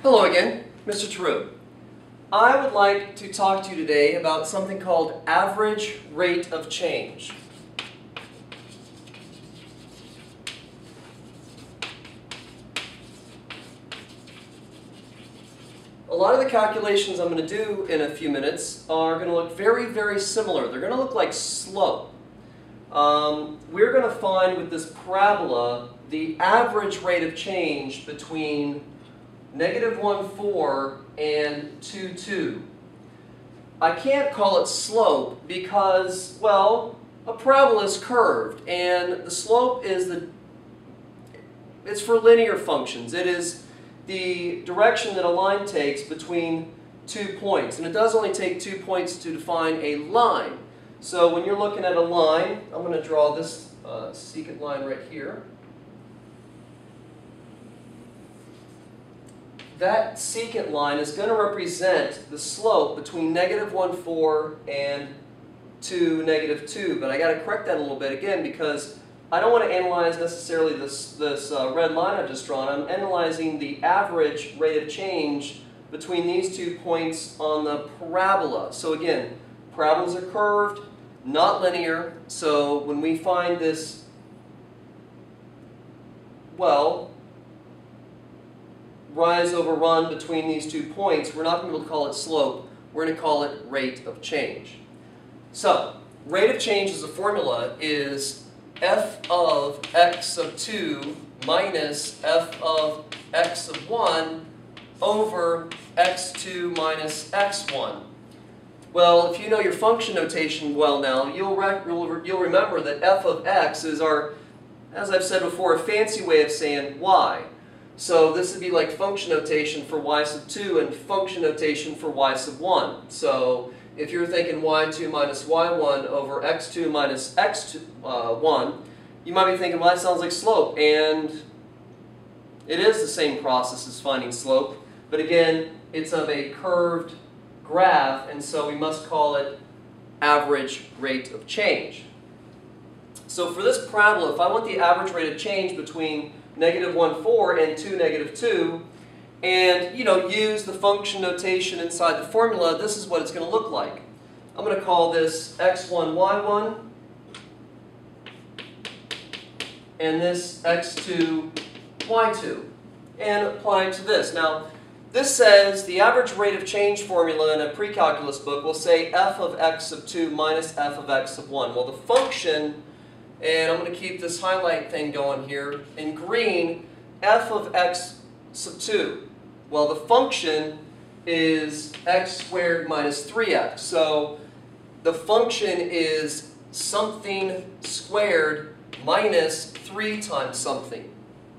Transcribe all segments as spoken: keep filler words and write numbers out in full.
Hello again, Mister Tarut. I would like to talk to you today about something called average rate of change. A lot of the calculations I'm going to do in a few minutes are going to look very, very similar. They're going to look like slope. Um, we're going to find with this parabola the average rate of change between negative one, four and two, two. I can't call it slope because, well, a parabola is curved and the slope is the, it's for linear functions. It is the direction that a line takes between two points. And it does only take two points to define a line. So when you're looking at a line, I'm going to draw this uh, secant line right here. That secant line is going to represent the slope between negative one, four and two, negative two. But I got to correct that a little bit again because I don't want to analyze necessarily this, this uh, red line I've just drawn. I'm analyzing the average rate of change between these two points on the parabola. So again, parabolas are curved, not linear. So when we find this, well, rise over run between these two points, we're not going to be able to call it slope. We're going to call it rate of change. So, rate of change as a formula is f of x of two minus f of x of one over x two minus x one. Well, if you know your function notation well now, you'll, rec you'll, you'll remember that f of x is our, as I've said before, a fancy way of saying y. So this would be like function notation for y sub two and function notation for y sub one. So if you're thinking y two minus y one over x two minus x one, you might be thinking, well, that sounds like slope. And it is the same process as finding slope. But again, it's of a curved graph, and so we must call it average rate of change. So for this parabola, if I want the average rate of change between negative one, four and two, negative two, and you know, use the function notation inside the formula, this is what it's going to look like. I'm going to call this x one, y one, and this x two, y two, and apply it to this. Now, this says the average rate of change formula in a pre-calculus book will say f of x of two minus f of x of one. Well, the function, and I'm going to keep this highlight thing going here, in green, f of x sub two. Well, the function is x squared minus three x. So the function is something squared minus three times something.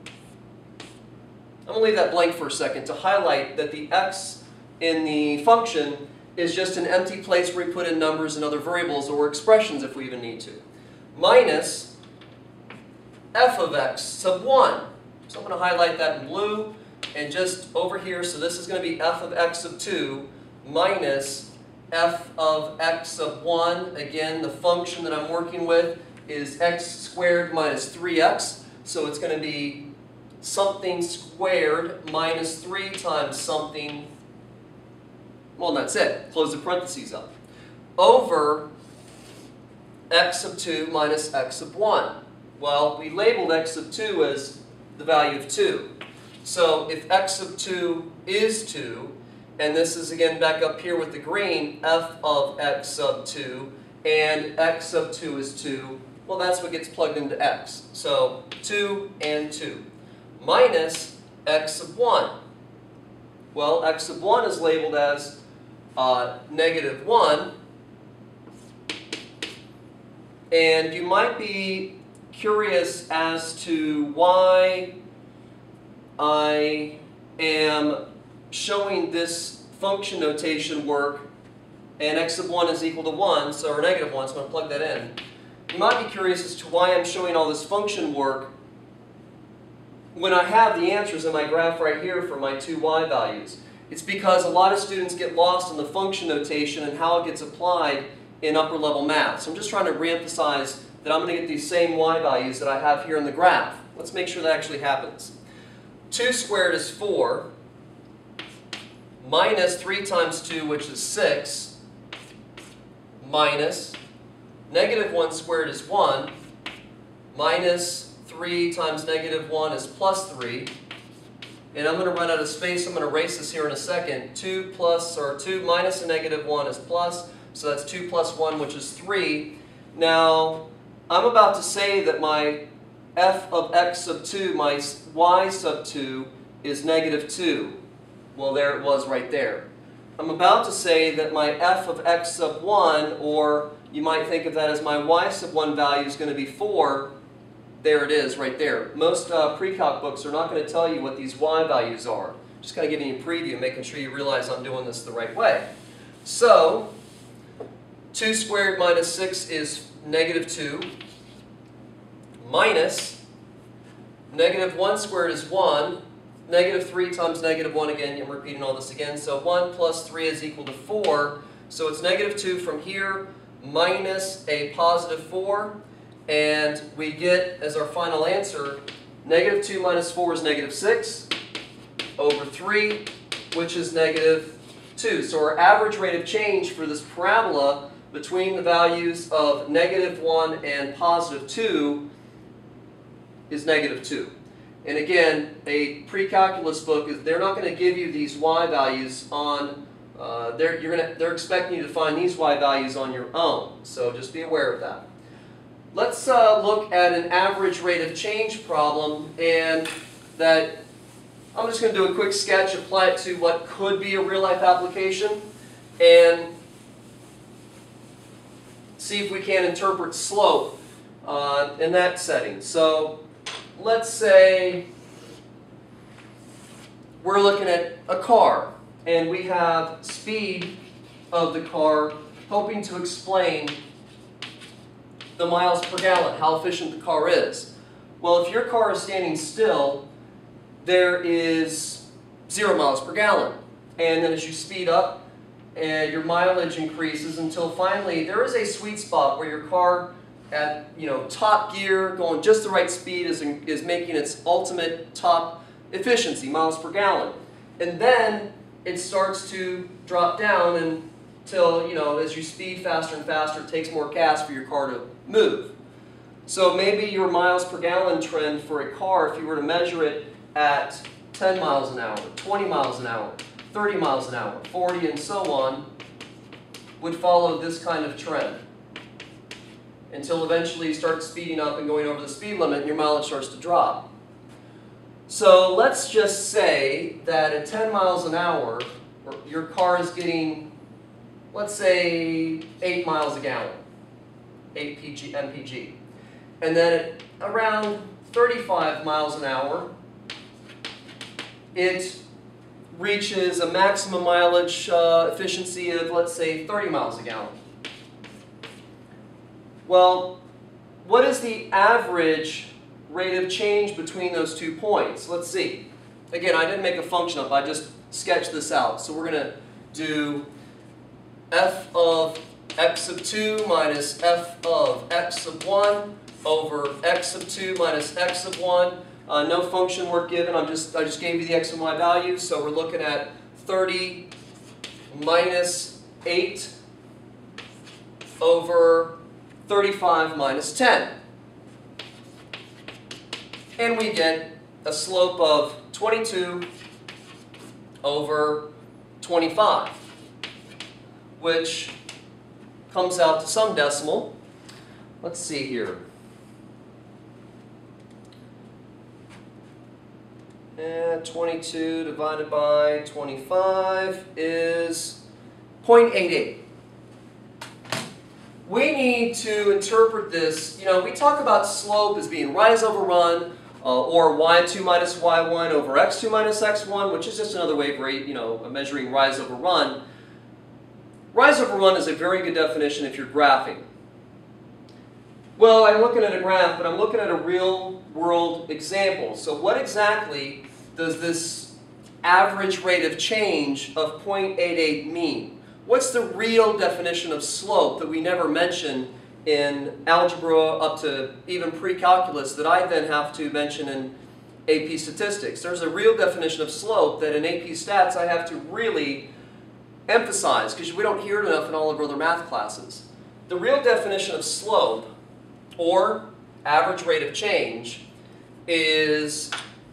I'm going to leave that blank for a second to highlight that the x in the function is just an empty place where we put in numbers and other variables or expressions if we even need to. Minus f of x sub one. So I'm going to highlight that in blue and just over here, so this is going to be f of x sub two minus f of x sub one. Again, the function that I'm working with is x squared minus three x, so it's going to be something squared minus three times something, well, that's it. Close the parentheses up. Over x sub two minus x sub one. Well, we labeled x sub two as the value of two. So if x sub two is two, and this is again back up here with the green, f of x sub two, and x sub two is two, well, that's what gets plugged into x. So two and two. Minus x sub one. Well, x sub one is labeled as uh, negative one. And you might be curious as to why I am showing this function notation work and x sub one is equal to one, so or negative one, so I'm going to plug that in. You might be curious as to why I'm showing all this function work when I have the answers in my graph right here for my two y values. It's because a lot of students get lost in the function notation and how it gets applied in upper level math. So I'm just trying to reemphasize that I'm going to get these same y values that I have here in the graph. Let's make sure that actually happens. two squared is four. minus three times two, which is six, minus negative one squared is one, minus three times negative one is plus three. And I'm going to run out of space. I'm going to erase this here in a second. two plus, or two minus a negative one is plus. So that's two plus one, which is three. Now, I'm about to say that my f of x sub two, my y sub two, is negative two. Well, there it was right there. I'm about to say that my f of x sub one, or you might think of that as my y sub one value, is going to be four. There it is right there. Most uh, pre-calc books are not going to tell you what these y values are. Just kind of giving you a preview, making sure you realize I'm doing this the right way. So, two squared minus six is negative two, minus negative one squared is one, negative three times negative one, again, I'm repeating all this again, so one plus three is equal to four, so it's negative two from here, minus a positive four, and we get, as our final answer, negative two minus four is negative six over three, which is negative two. So our average rate of change for this parabola between the values of negative one and positive two is negative two. And again, a pre-calculus book, is they're not going to give you these y values on, uh, they're, you're gonna, they're expecting you to find these y values on your own. So just be aware of that. Let's uh, look at an average rate of change problem, and that I'm just going to do a quick sketch, apply it to what could be a real-life application, and see if we can interpret slope uh, in that setting. So let's say we're looking at a car, and we have speed of the car, hoping to explain the miles per gallon, how efficient the car is. Well, if your car is standing still, there is zero miles per gallon. And then as you speed up, and your mileage increases until finally there is a sweet spot where your car at you know top gear, going just the right speed, is, is making its ultimate top efficiency, miles per gallon. And then it starts to drop down and till, you know, as you speed faster and faster, it takes more gas for your car to move. So maybe your miles per gallon trend for a car, if you were to measure it at ten miles an hour, twenty miles an hour, thirty miles an hour, forty, and so on, would follow this kind of trend. Until eventually you start speeding up and going over the speed limit and your mileage starts to drop. So let's just say that at ten miles an hour, your car is getting, let's say, eight miles a gallon, eight M P G. And then at around thirty-five miles an hour, it reaches a maximum mileage uh, efficiency of, let's say, thirty miles a gallon. Well, what is the average rate of change between those two points? Let's see. Again, I didn't make a function up, I just sketched this out. So we're going to do f of x sub two minus f of x sub one over x sub two minus x sub one. Uh, no function work given, I'm just, I just gave you the x and y values. So we're looking at thirty minus eight over thirty-five minus ten. And we get a slope of twenty-two over twenty-five, which comes out to some decimal. Let's see here. And twenty-two divided by twenty-five is zero point eight eight. We need to interpret this, you know, we talk about slope as being rise over run, uh, or y two minus y one over x two minus x one, which is just another way of rate, you know, measuring rise over run. Rise over run is a very good definition if you're graphing. Well, I'm looking at a graph, but I'm looking at a real world example. So what exactly does this average rate of change of zero point eight eight mean? What's the real definition of slope that we never mention in algebra up to even pre-calculus that I then have to mention in, A P statistics. There's a real definition of slope that in A P stats I have to really emphasize because we don't hear it enough in all of our other math classes. The real definition of slope, or average rate of change, is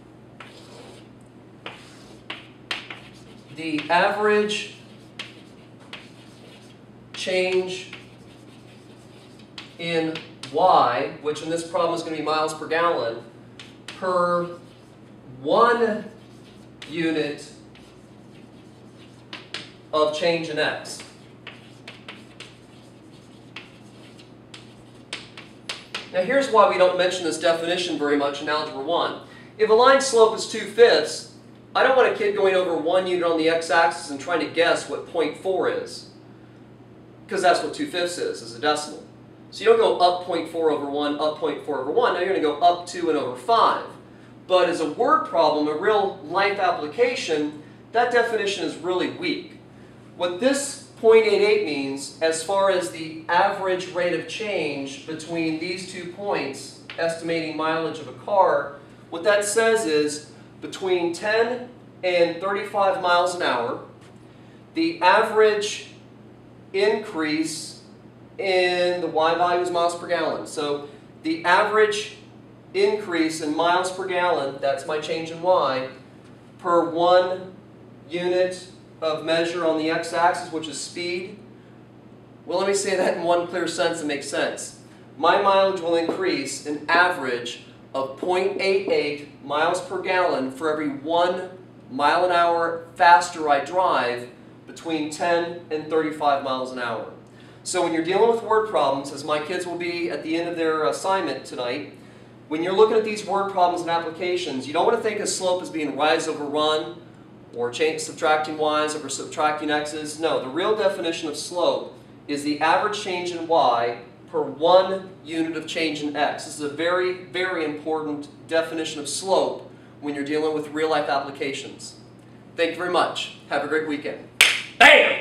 the average change in y, which in this problem is going to be miles per gallon, per one unit of change in x. Now here's why we don't mention this definition very much in Algebra one. If a line slope is two fifths, I don't want a kid going over one unit on the x-axis and trying to guess what zero point four is, because that's what two fifths is, is a decimal. So you don't go up zero point four over one, up zero point four over one. Now you're going to go up two and over five. But as a word problem, a real life application, that definition is really weak. What this zero point eight eight means, as far as the average rate of change between these two points, estimating mileage of a car, what that says is between ten and thirty-five miles an hour, the average increase in the y value is miles per gallon. So the average increase in miles per gallon, that's my change in y, per one unit of measure on the x-axis, which is speed. Well, let me say that in one clear sentence that makes sense. My mileage will increase an average of zero point eight eight miles per gallon for every one mile an hour faster I drive between ten and thirty-five miles an hour. So when you're dealing with word problems, as my kids will be at the end of their assignment tonight, when you're looking at these word problems and applications, you don't want to think of slope as being rise over run, or change, subtracting y's over subtracting x's. No, the real definition of slope is the average change in y per one unit of change in x. This is a very, very important definition of slope when you're dealing with real-life applications. Thank you very much. Have a great weekend. Bam!